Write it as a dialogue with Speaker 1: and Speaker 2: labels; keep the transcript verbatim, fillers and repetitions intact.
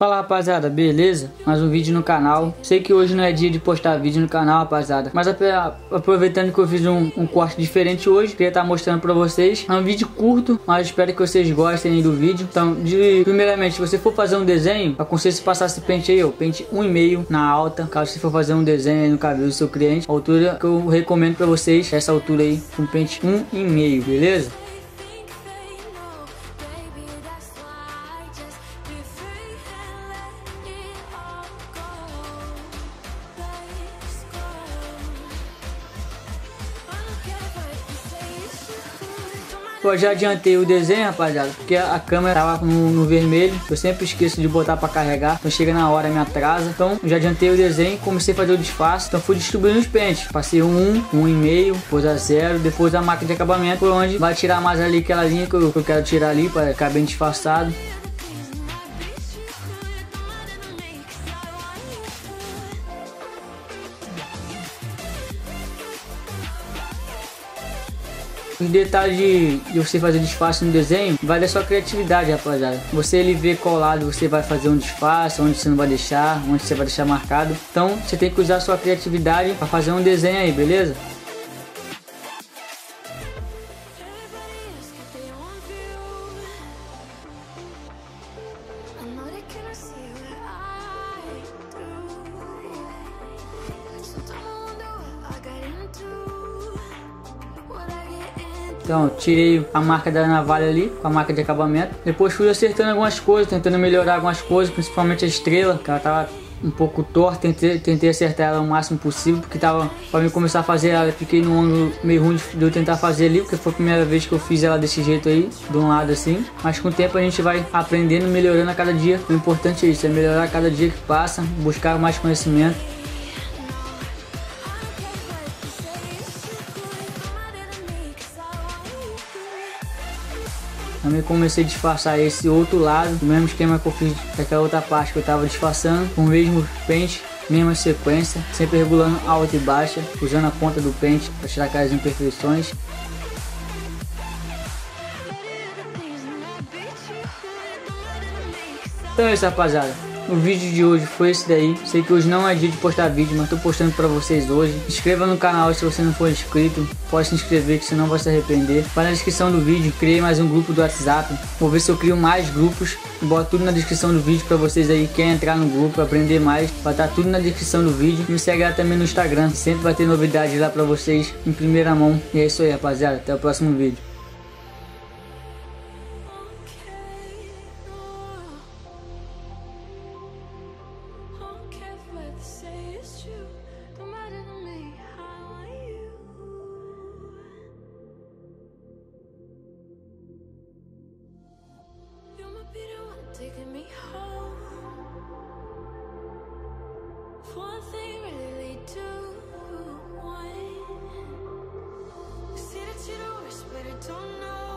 Speaker 1: Fala rapaziada, beleza? Mais um vídeo no canal. Sei que hoje não é dia de postar vídeo no canal, rapaziada, mas aproveitando que eu fiz um, um corte diferente hoje, queria estar mostrando pra vocês. É um vídeo curto, mas espero que vocês gostem aí do vídeo. Então, de, primeiramente, se você for fazer um desenho, aconselho se passar esse pente aí, ó, pente um e meio na alta. Caso você for fazer um desenho aí no cabelo do seu cliente, a altura que eu recomendo pra vocês, essa altura aí, com pente um e meio, beleza? Eu já adiantei o desenho, rapaziada, porque a câmera tava no, no vermelho. Eu sempre esqueço de botar para carregar, então chega na hora me atrasa. Então eu já adiantei o desenho, comecei a fazer o disfarce. Então fui distribuindo os pentes. Passei um, um e meio, depois a zero, depois a máquina de acabamento, por onde vai tirar mais ali aquela linha que eu, que eu quero tirar ali para ficar bem disfarçado. Os detalhes de, de você fazer disfarce no desenho vai da sua criatividade, rapaziada. Você ele vê qual lado você vai fazer um disfarce, onde você não vai deixar, onde você vai deixar marcado. Então você tem que usar a sua criatividade para fazer um desenho aí, beleza? Então, tirei a marca da navalha ali, com a marca de acabamento. Depois fui acertando algumas coisas, tentando melhorar algumas coisas, principalmente a estrela, que ela tava um pouco torta. Tentei, tentei acertar ela o máximo possível, porque tava, pra mim começar a fazer ela, fiquei num ângulo meio ruim de eu tentar fazer ali, porque foi a primeira vez que eu fiz ela desse jeito aí, de um lado assim. Mas com o tempo a gente vai aprendendo, melhorando a cada dia. O importante é isso, é melhorar a cada dia que passa, buscar mais conhecimento. Também comecei a disfarçar esse outro lado, o mesmo esquema que eu fiz daquela outra parte que eu estava disfarçando, com o mesmo pente, mesma sequência, sempre regulando alta e baixa, usando a ponta do pente para tirar aquelas imperfeições. Então é isso, rapaziada. O vídeo de hoje foi esse daí. Sei que hoje não é dia de postar vídeo, mas tô postando pra vocês hoje. Se inscreva no canal se você não for inscrito. Pode se inscrever que você não vai se arrepender. Vai na descrição do vídeo, criei mais um grupo do WhatsApp. Vou ver se eu crio mais grupos. Boto tudo na descrição do vídeo pra vocês aí. Quer entrar no grupo, aprender mais, vai estar tudo na descrição do vídeo. Me segue lá também no Instagram. Sempre vai ter novidades lá pra vocês em primeira mão. E é isso aí, rapaziada. Até o próximo vídeo.
Speaker 2: Taking me home. One thing really lead to one. See that you're the worst, but I don't know.